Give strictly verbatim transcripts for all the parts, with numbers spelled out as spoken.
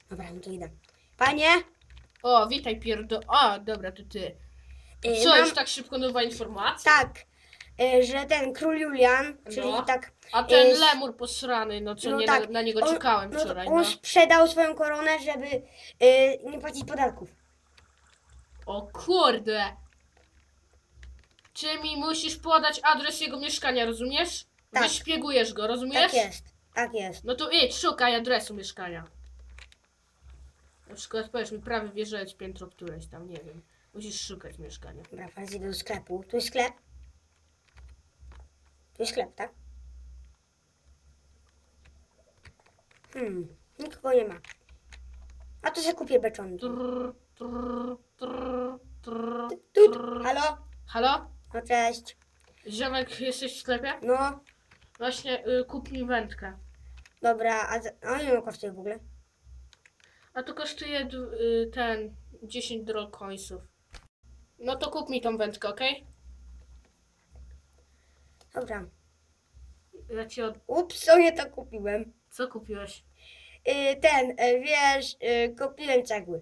Dobra, no to idę. Panie? O, witaj pierdo... A, dobra, to ty. Yy, Co, mam... już tak szybko nowa informacja? Tak, yy, że ten król Julian, czyli No. tak... A ten yy, lemur posrany, no co no nie tak, na, na niego on, czekałem no, wczoraj, on no. sprzedał swoją koronę, żeby yy, nie płacić podatków. O kurde. Czy mi musisz podać adres jego mieszkania, rozumiesz? Tak. Wyszpiegujesz go, rozumiesz? Tak jest, tak jest. No to idź, szukaj adresu mieszkania. Na przykład powiesz mi prawy wieżowiec, piętro któreś tam, nie wiem. Musisz szukać mieszkania. Dobra, teraz idę do sklepu. Tu jest sklep? Tu jest sklep, tak? Hmm, nikogo nie ma. A to sobie kupię beczonki. Trrr, trrr, trrr, trrr, Tut, trrr. halo? Halo? No cześć. Ziomek, jesteś w sklepie? No, Właśnie, y, kup mi wędkę. dobra, a, za- a ile on kosztuje w ogóle? A to kosztuje d- y, ten dziesięć drollcoinsów. No to kup mi tą wędkę, okej? Dobra. Ja ci od... Ups, sobie to kupiłem. Co kupiłeś? Yy, ten, yy, wiesz, yy, kupiłem cegły.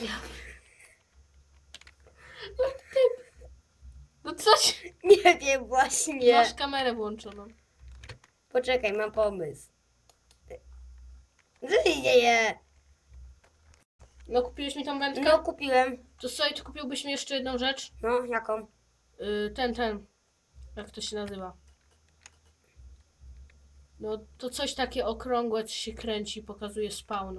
No ty... No coś... Nie wiem właśnie. Masz kamerę włączoną. Poczekaj, mam pomysł. Co się dzieje? No kupiłeś mi tą wędkę? No, kupiłem. To sobie czy kupiłbyś mi jeszcze jedną rzecz? No, jaką? Yy, ten, ten. Jak to się nazywa? No to coś takie okrągłe, co się kręci, pokazuje spawn.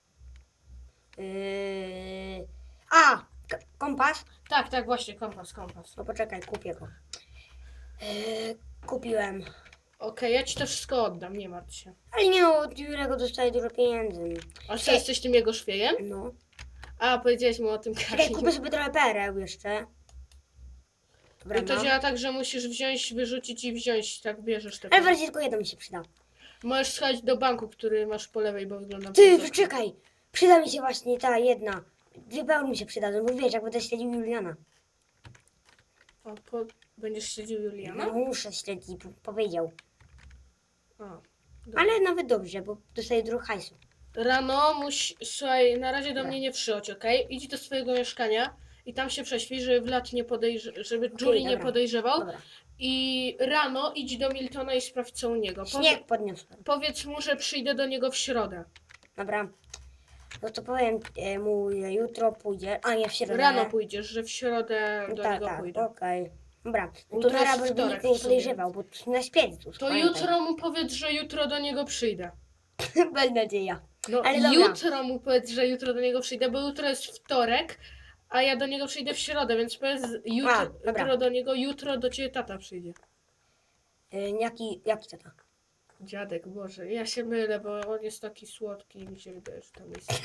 Yy... A, k- kompas? Tak, tak, właśnie, kompas, kompas. No poczekaj, kupię go. Yy, kupiłem. Okej, ja ci to wszystko oddam, nie martw się. Ale nie no, od Jurego dostaję dużo pieniędzy. A co, jesteś tym jego szwiejem? No. A, powiedziałeś mu o tym Czekaj, Kasiu. kupię sobie trochę pereł jeszcze. Dobra, I to mam. działa tak, że musisz wziąć, wyrzucić i wziąć, tak bierzesz te Ale w pereł. razie tylko jedno mi się przyda. Możesz schodzić do banku, który masz po lewej, bo wygląda... Ty, bardzo- czekaj! Przyda mi się właśnie ta jedna. Dwie pełny mi się przydadzą, bo wiesz, jak będę śledził Juliana. O, po... Będziesz śledził Juliana? No muszę śledzić, po- powiedział. A, dobra. Ale nawet dobrze, bo dostaję dużo hajsu. Rano musi... Słuchaj, na razie do mnie nie przychodź, okej? Idź do swojego mieszkania i tam się prześpij, żeby Vlad nie podejrzewał, żeby Julie nie dobra. podejrzewał. Dobra. I rano idź do Miltona i sprawdź co u niego. Powie... Śnieg podniosłem. Powiedz mu, że przyjdę do niego w środę. Dobra. No to powiem e, mu, że jutro pójdzie. A nie, w środę. Rano pójdziesz, że w środę do Tak, niego tak, pójdę. okej. Dobra, no Jutro to jest zaraz, żeby wtorek nikt nie w sumie. podejrzewał, bo na śpiewcu. To jutro mu powiedz, że jutro do niego przyjdę. Bez nadzieja. No Ale dobra. jutro mu powiedz, że jutro do niego przyjdę, bo jutro jest wtorek, a ja do niego przyjdę w środę, więc powiedz jutro, A, dobra. jutro do niego, jutro do ciebie tata przyjdzie. E, jaki, jaki tata? Dziadek, Boże, ja się mylę, bo on jest taki słodki i mi się wydaje, że tam jest.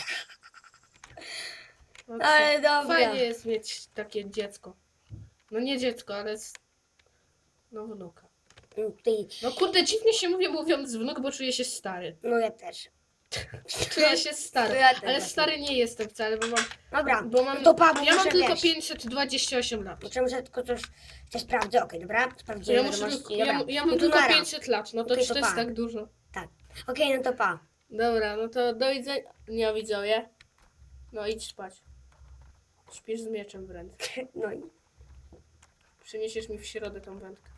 No, Ale dobra. Fajnie jest mieć takie dziecko. No nie dziecko, ale z... no wnuka. Mm, Ty, No kurde, dziwnie się mówię mówiąc wnuk, bo czuję się stary. no ja też. Czuję się stary, To ja też ale właśnie. stary nie jestem wcale, bo mam... Dobra, Bo mam no to pa, bo ja mam muszę, tylko wiesz, pięćset dwadzieścia osiem lat. Muszę, muszę tylko coś, coś sprawdzę. Okej, dobra, sprawdziłem Ja, muszę, wiadomości. tylko- ja, Dobra, ja no mam to tylko nara. pięćset lat, no to Okej, czy to to jest pa. tak dużo? Tak. Okej, no to pa. Dobra, no to do widzenia. Nie widzowie. No idź spać. Śpisz z mieczem w ręce. No i Przyniesiesz mi w środę tą wędkę.